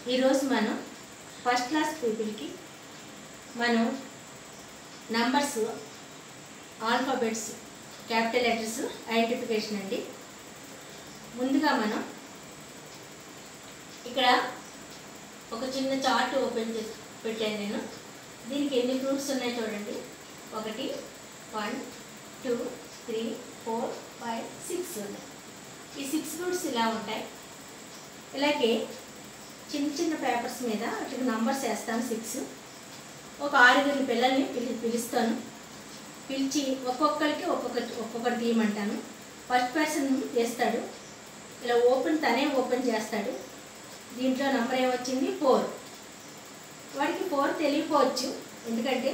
ఈరోజు మనం first class పీపుల్కి మనం numbers alphabets capital letters identification అండి. ముందుగా మనం ఇక్కడ ఒక చిన్న చార్ట్ ఓపెన్ చేసి పెట్టాను నేను. దీనికి ఎన్ని ఫ్రూట్స్ ఉన్నాయో చూడండి. 1 1 2 3 4 5 6 ఉన్నాయి. ఈ 6 ఫ్రూట్స్ ఇలా ఉంటాయి. ఇలాగే చిన్న చిన్న పేపర్స్ మీద ఇట్లా నంబర్స్ వేస్తాను 6. ఒక 6 పిల్లల్ని పిలుస్తాను. పిలిచి ఒక్కొక్కరికి ఒక్కొక్కటి తీయమంటాను. ఫస్ట్ పర్సన్ చేస్తాడు. ఇలా తనే ఓపెన్ చేస్తాడు. దీంట్లో నంబర్ ఏమొచ్చింది 4. వాడికి 4 తెలియకపోవచ్చు, ఎందుకంటే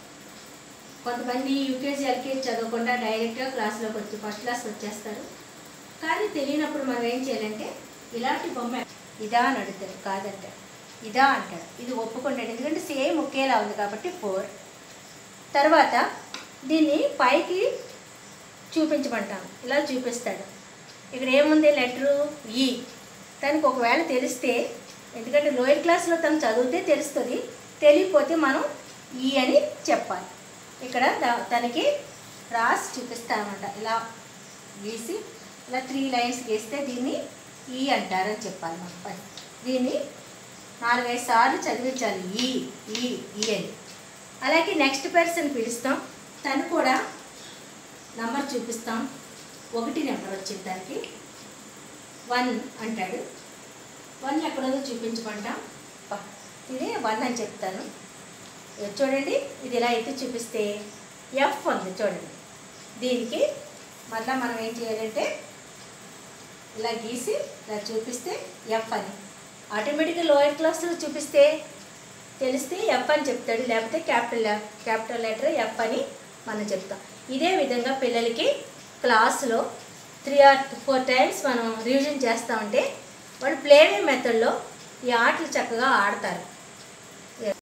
కొంతమంది యూకేజీ ఎల్కేజీ చదవకుండా డైరెక్ట్గా క్లాస్లోకి వచ్చి ఫస్ట్ క్లాస్కి వచ్చేస్తారు. కానీ తెలియనప్పుడు మనం ఏం చేయాలంటే ఇలాంటి బొమ్మ ఇదా అని అడుగుతాడు, కాదంటాడు, ఇదా అంటాడు. ఇది ఒప్పుకుంటాడు, ఎందుకంటే సేమ్ ఒకేలా ఉంది కాబట్టి 4. తర్వాత దీన్ని పైకి చూపించమంటాను. ఇలా చూపిస్తాడు. ఇక్కడ ఏముంది లెటరు ఈ. తనకు ఒకవేళ తెలిస్తే, ఎందుకంటే లోయర్ క్లాస్లో తను చదివితే తెలుస్తుంది, తెలియకపోతే మనం ఈ అని చెప్పాలి. ఇక్కడ తనకి రాసి చూపిస్తానమాట. ఇలా గీసి ఇలా 3 లైన్స్ గీస్తే దీన్ని ఈ అంటారని చెప్పాలి మనం. దీన్ని 4-5 సార్లు చదివించాలి, ఈ ఈ ఈ అని. అలాగే నెక్స్ట్ పర్సన్ పిలుస్తాం, తను కూడా నంబర్ చూపిస్తాం. 1 నెంబర్ వచ్చింది దానికి 1 అంటాడు. 1 ఎక్కడో చూపించమంటాం. ఇది 1 అని చెప్తాను. చూడండి, ఇది ఇలా అయితే చూపిస్తే ఎఫ్ ఉంది చూడండి. దీనికి మళ్ళీ మనం ఏం చేయాలంటే ఇలా గీసి ఇలా చూపిస్తే ఎఫ్ అని. ఆటోమేటిక్గా లోయర్ క్లాస్లో చూపిస్తే తెలిస్తే ఎఫ్ అని చెప్తాడు, లేకపోతే క్యాపిటల్ లెటర్ ఎఫ్ అని మనం చెప్తాం. ఇదే విధంగా పిల్లలకి క్లాస్లో 3 or 4 టైమ్స్ మనం రివిజన్ చేస్తామంటే వాళ్ళు ప్లేవే మెథడ్లో ఈ ఆటలు చక్కగా ఆడతారు.